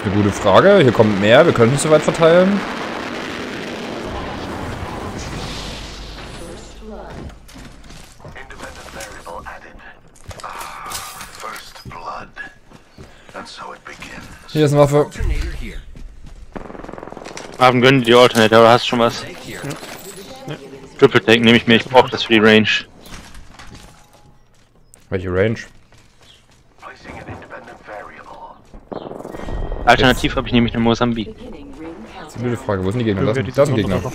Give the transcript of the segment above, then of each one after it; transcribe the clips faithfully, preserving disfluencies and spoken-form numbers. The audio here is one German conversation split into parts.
ist eine gute Frage. Hier kommt mehr. Wir können nicht so weit verteilen. Hier ist eine Waffe. Haben gönnen die Alternator, oder hast du schon was? Ja. Ja. Triple Take nehme ich mir, ich brauche das für die Range. Welche Range? Alternativ habe ich nämlich eine Mosambik. Das ist eine gute Frage. Wo sind die Gegner? Da ist ein Gegner.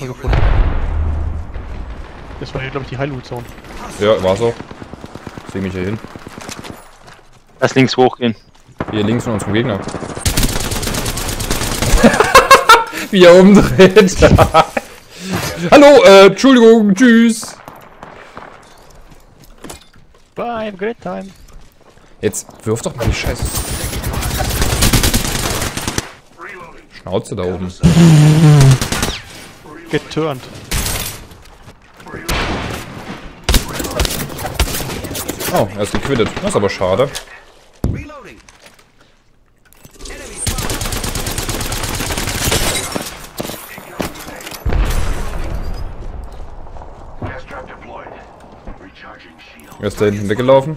Das war hier, glaube ich, die High-Loot-Zone. Ja, war so. Deswegen mich hier hin. Lass links hochgehen. Hier links von unserem Gegner. Wie er umdreht. Hallo, äh, Entschuldigung, tschüss. Bye, have a great time. Jetzt wirf doch mal die Scheiße. Schnauze da oben. Get turned. Oh, er ist gequittet. Das ist aber schade. Er ist da hinten weggelaufen.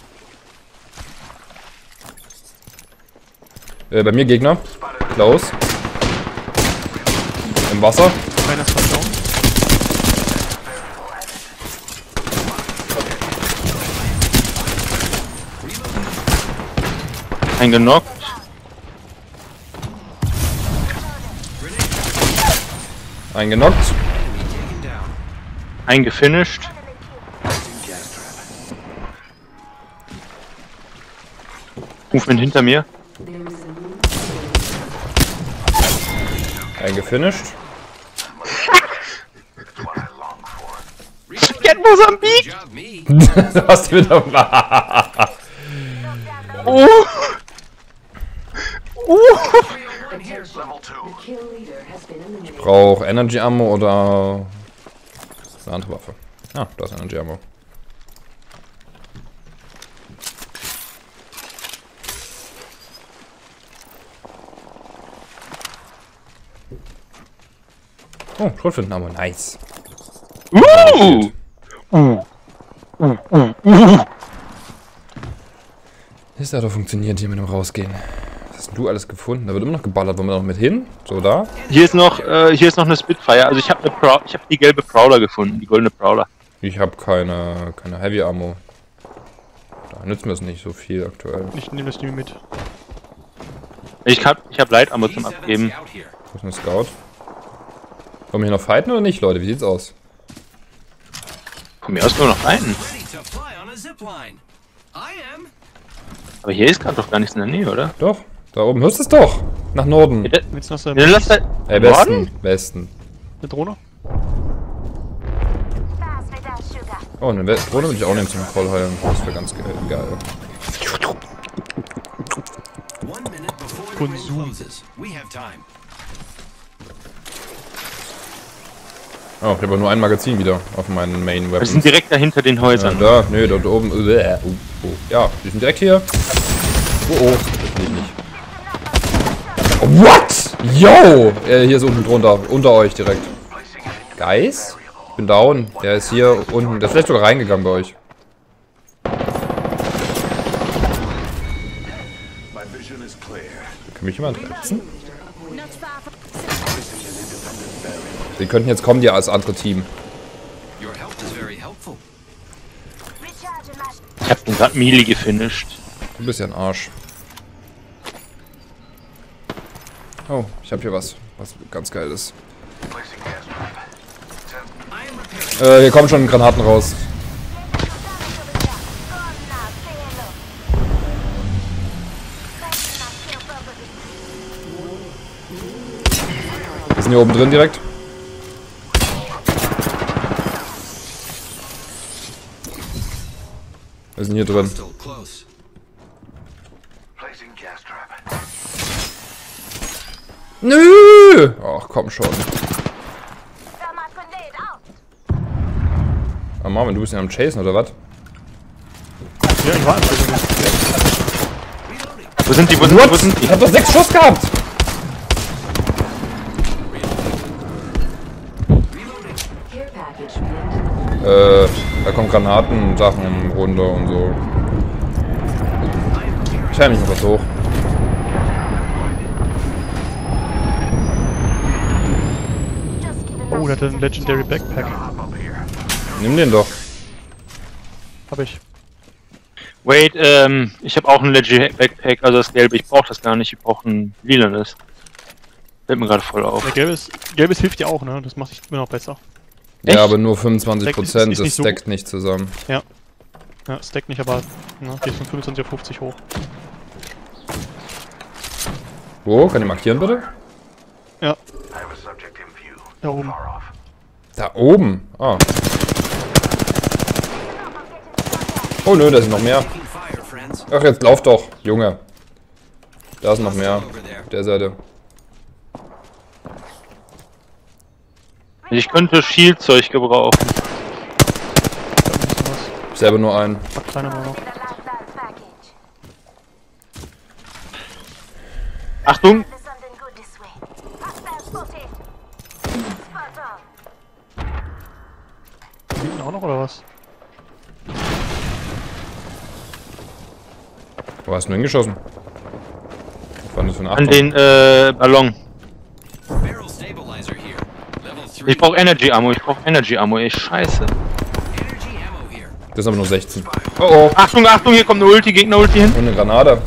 Äh, bei mir Gegner. Klaus. Im Wasser. Keiner ist down. Eingenockt. Eingenockt. Eingefinisht. Movement hinter mir. Eingefinisht. Get Mosambik! Du hast wieder. Oh! Oh! Ich brauche Energy Ammo oder eine andere Waffe. Ah, da ist Energy Ammo. Oh, Schrotflintenammo, nice. Uh! Uh! Uh! Uh! Uh! Das hat doch funktioniert hier mit dem Rausgehen. Was hast denn du alles gefunden? Da wird immer noch geballert. Wollen wir noch mit hin? So, da? Hier ist noch, äh, hier ist noch eine Spitfire. Also ich habe eine ich habe die gelbe Prowler gefunden, die goldene Prowler. Ich habe keine, keine Heavy Ammo. Da nützt mir es nicht so viel aktuell. Ich nehme das nicht mit. Ich habe ich hab Light Ammo zum Abgeben. Wo ist ein Scout? Wollen wir hier noch fighten oder nicht, Leute? Wie sieht's aus? Von mir aus können wir noch rein. Aber hier ist gerade doch gar nichts in der Nähe, oder? Doch, da oben. Hörst du es doch? Nach Norden. Ja, Willst du noch so ja, lass da Äh, Westen. Westen. eine Drohne? Oh, eine We Drohne würde ich auch nehmen zum Vollheilen. Das wäre ganz ge geil. Konsum. Oh, ich habe nur ein Magazin wieder auf meinen Main Weapons. Wir sind direkt dahinter den Häusern. Ja, da, nö, dort oben. Uh, uh, ja, wir sind direkt hier. Oh, oh, das will ich nicht. Oh, what? Yo! Äh, hier ist unten drunter. Unter euch direkt. Guys? Ich bin down. Der ist hier unten. Der ist vielleicht sogar reingegangen bei euch. Kann mich jemand retten? Sie könnten jetzt kommen, die als andere Team. Ich hab den gerade Melee gefinisht. Du bist ja ein Arsch. Oh, ich habe hier was, was ganz geil ist. Äh, hier kommen schon Granaten raus. Wir sind hier oben drin direkt. Wir sind hier drin. Nö! Ach, komm schon. Ah, Marvin, du bist ja am Chasen, oder was? Ja, ich war einfach. Wo sind die? Wo sind die? Wo sind die? Ich hab doch sechs Schuss gehabt! Äh, da kommen Granaten-Sachen runter und so. Ich heim mich noch was hoch. Oh, der hat einen Legendary Backpack. Nimm den doch. Hab ich. Wait, ähm, ich habe auch ein Legit Backpack, also das gelbe. Ich brauche das gar nicht, ich brauche ein lilanes. Fällt mir gerade voll auf. Der gelbes, gelbes hilft dir auch, ne? Das macht dich immer noch besser. Echt? Ja, aber nur fünfundzwanzig Prozent, Ist- ist nicht das so stackt nicht zusammen. Ja, stackt nicht, aber ne, geht von fünfundzwanzig auf fünfzig hoch. Wo? Kann ich markieren, bitte? Ja. Da oben. Da oben? Ah. Oh nö, da sind noch mehr. Ach, jetzt lauf doch, Junge. Da ist noch mehr. Auf der Seite. Ich könnte Shield-Zeug gebrauchen. Da ein bisschen was. Selber nur einen. Hat kleiner mal noch. Achtung! Hinten auch noch, oder was? Wo hast du denn hingeschossen? Was war denn das für ein An Achtung? den äh, Ballon. Ich brauche Energy Ammo, ich brauche Energy Ammo, ey, scheiße. Das ist aber nur sechzehn. Oh oh. Achtung, Achtung, hier kommt eine Ulti, Gegner-Ulti hin. Und eine Granate.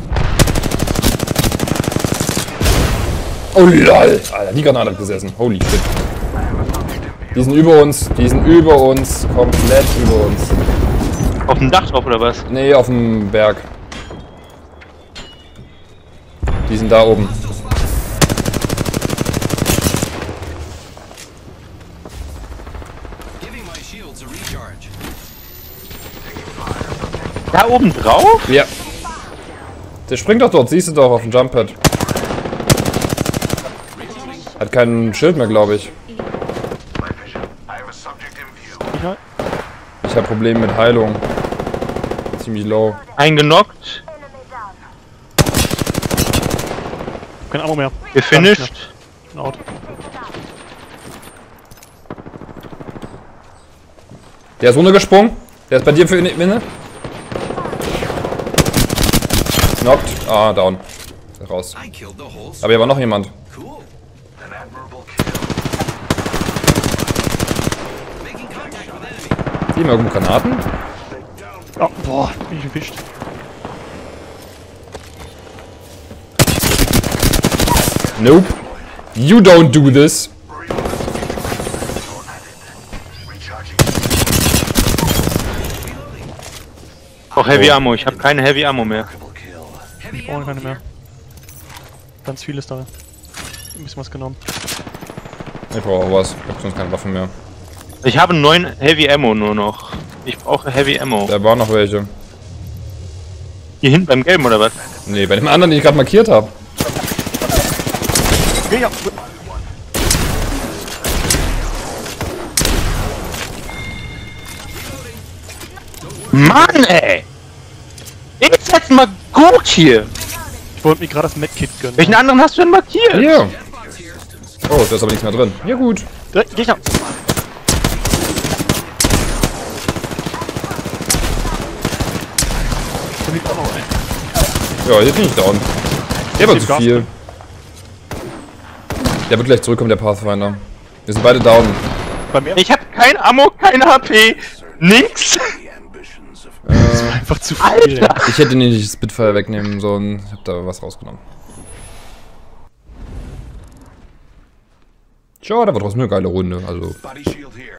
Oh lol. Alter, die Granate hat gesessen. Holy shit. Die sind über uns. Die sind über uns. Komplett über uns. Auf dem Dach drauf, oder was? Nee, auf dem Berg. Die sind da oben. Da oben drauf? Ja. Der springt doch dort. Siehst du doch auf dem Jumppad. Hat kein Schild mehr, glaube ich. Ja. Ich habe Probleme mit Heilung. Ziemlich low. Eingenockt, Kein Ammo mehr. gefinished. Ein Out. Der ist runtergesprungen. Der ist bei dir für Inne. Knockt. Ah, down. Ist raus. Aber hier war noch jemand. Sehen wir irgendwo Granaten? Oh, boah, bin ich erwischt. Nope. You don't do this. Ich brauche Heavy Ammo, ich habe keine Heavy Ammo mehr. Ich brauche keine mehr. Ganz vieles da. Ein bisschen was genommen. Ich brauche auch was. Ich hab sonst keine Waffen mehr. Ich habe neun Heavy Ammo nur noch. Ich brauche Heavy Ammo. Da waren noch welche. Hier hinten beim Gelben, oder was? Nee, bei dem anderen, den ich gerade markiert habe. Ja, Mann, ey! Ist jetzt mal gut hier! ich wollte mir gerade das Medkit gönnen. Welchen anderen hast du denn markiert? Hier. Oh, da ist aber nichts mehr drin. Ja gut. Äh, Gegner! Da liegt auch noch ein. Ja, jetzt bin ich down. Der war Gib zu Gas. viel. Der wird gleich zurückkommen, der Pathfinder. Wir sind beide down. Beim ersten Ich habe kein Ammo, kein H P, nix! einfach zu viel. Alter! Ich hätte nicht das Spitfire wegnehmen sollen. Ich hab da was rausgenommen. Tja, da war trotzdem eine geile Runde. Also.